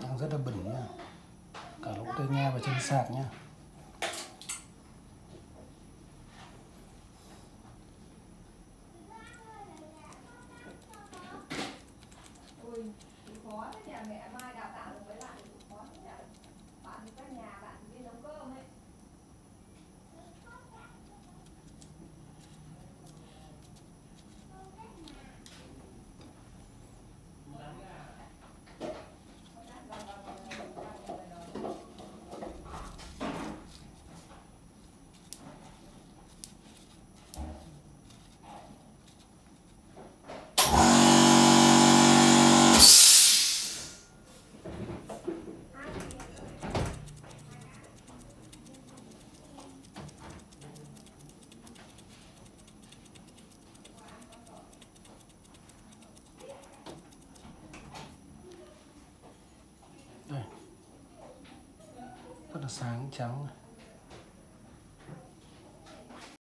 Đang rất là bẩn nha, cả lỗ tai nghe và chân sạc nha. Đây, rất là sáng trắng này.